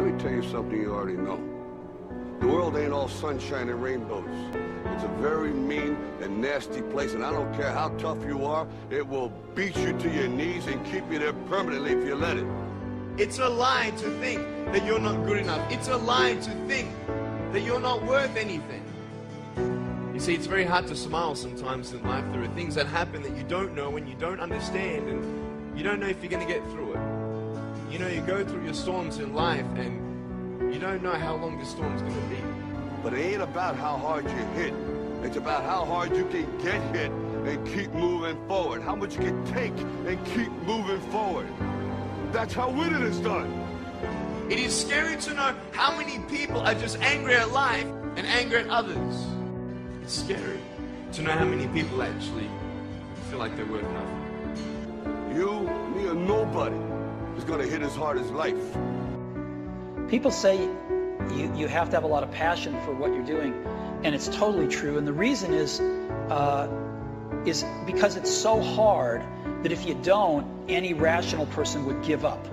Let me tell you something you already know. The world ain't all sunshine and rainbows. It's a very mean and nasty place, and I don't care how tough you are, it will beat you to your knees and keep you there permanently if you let it. It's a lie to think that you're not good enough. It's a lie to think that you're not worth anything. You see, it's very hard to smile sometimes in life. There are things that happen that you don't know and you don't understand, and you don't know if you're going to get through it. You know, you go through your storms in life and you don't know how long the storm's going to be. But it ain't about how hard you hit. It's about how hard you can get hit and keep moving forward. How much you can take and keep moving forward. That's how winning is done. It is scary to know how many people are just angry at life and angry at others. It's scary to know how many people actually feel like they're worth nothing. You, me, or nobody is going to hit as hard as life. People say you have to have a lot of passion for what you're doing, and it's totally true. And the reason is because it's so hard that if you don't, any rational person would give up.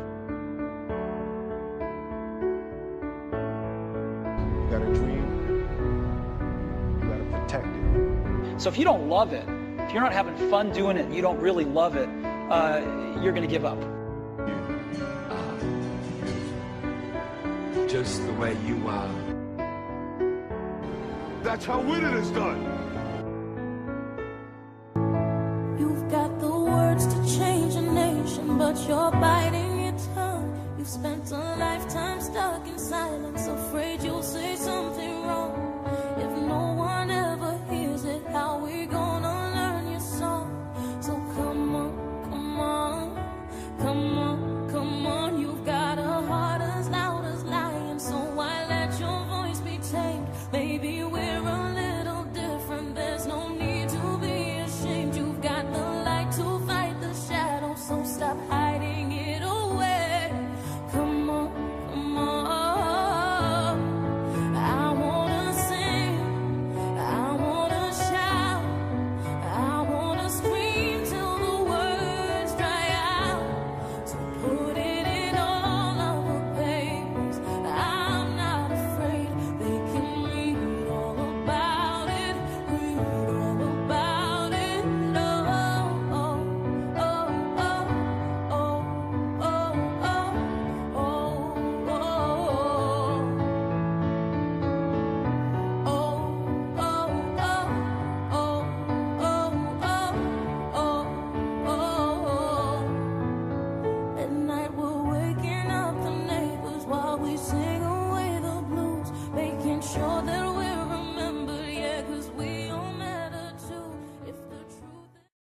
You got a dream, you got to protect it. So if you don't love it, if you're not having fun doing it, and you don't really love it, you're going to give up. Just the way you are. That's how winning is done. You've got the words to change a nation, but you're biting your tongue. You've spent a lifetime stuck in silence, afraid you'll say something wrong.